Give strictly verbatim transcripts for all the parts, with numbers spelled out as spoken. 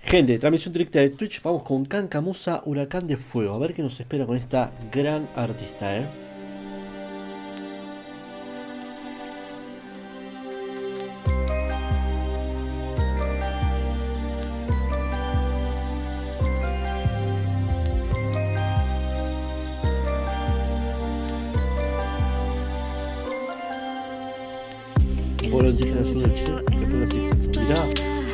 Gente, transmisión directa de Twitch. Vamos con Kankamusa, Huracán de Fuego. A ver qué nos espera con esta gran artista, ¿eh? Pueblo indígena sur del Chile, que fue así. Mirá.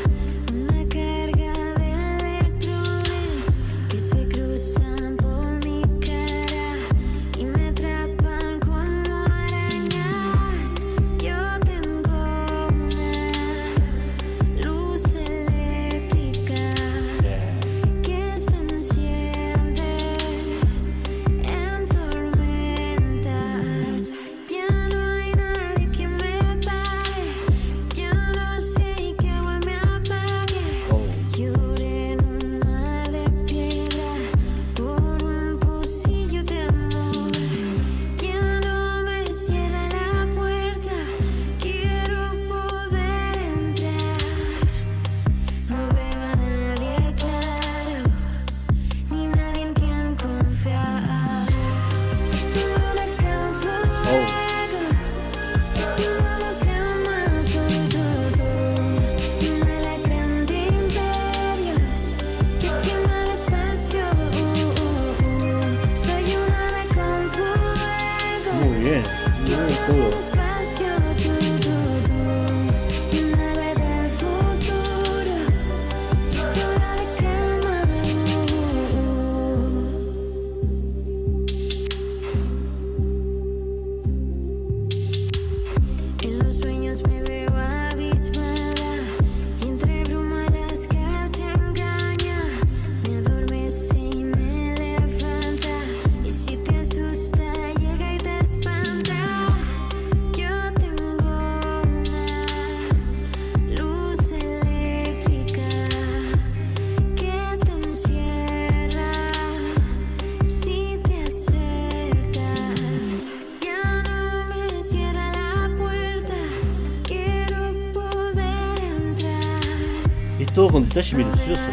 Todo con detalle minucioso,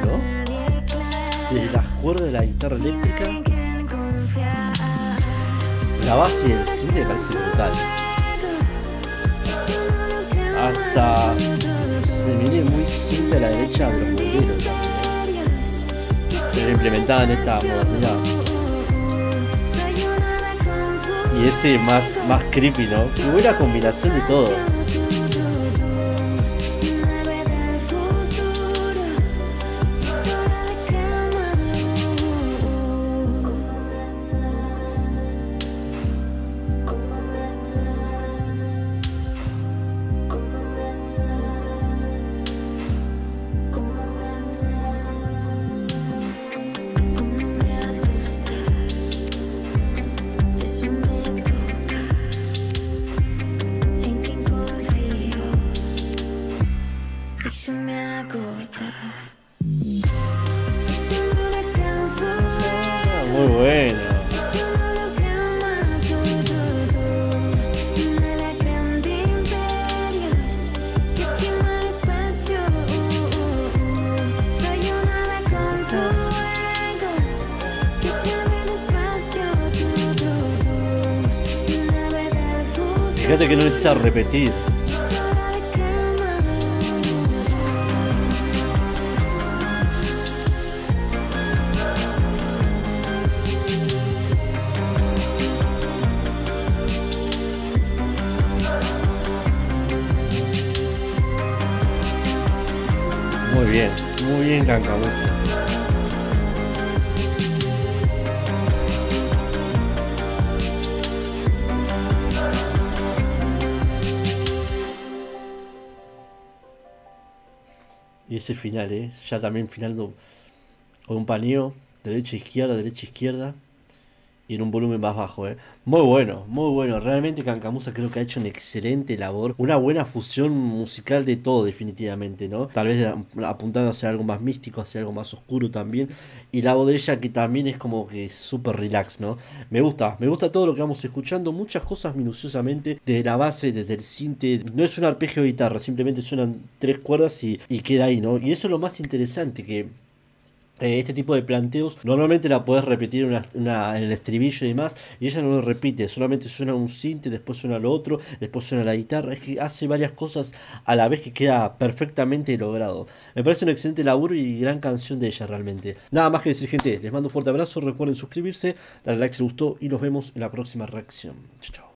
¿no? Desde las cuerdas de la guitarra eléctrica, la base del cine parece brutal. Hasta se viene muy simple a la derecha de los bomberos también, ¿eh? Pero implementada en esta modernidad. Y ese más, más creepy, ¿no? Qué buena combinación de todo. Fíjate que no necesita repetir. Muy bien, muy bien, Kankamusa. Y ese final, ¿eh? Ya también finando con un paneo, derecha, izquierda, derecha, izquierda. y en un volumen más bajo, ¿eh? Muy bueno, muy bueno. Realmente Cancamusa creo que ha hecho una excelente labor, una buena fusión musical de todo definitivamente, ¿no? Tal vez apuntando hacia algo más místico, hacia algo más oscuro también. Y la voz de ella que también es como que súper relax, ¿no? Me gusta, me gusta todo lo que vamos escuchando, muchas cosas minuciosamente, desde la base, desde el sinte. No es un arpegio de guitarra, simplemente suenan tres cuerdas y, y queda ahí, ¿no? Y eso es lo más interesante, que eh, este tipo de planteos normalmente la podés repetir una, una- en el estribillo y demás, y ella no lo repite, solamente suena un sinte, después suena lo otro, después suena la guitarra. Es que hace varias cosas a la vez que queda perfectamente logrado. Me parece un excelente laburo y gran canción de ella realmente. Nada más que decir, gente, les mando un fuerte abrazo, recuerden suscribirse, darle like si les gustó y nos vemos en la próxima reacción. Chao, chao.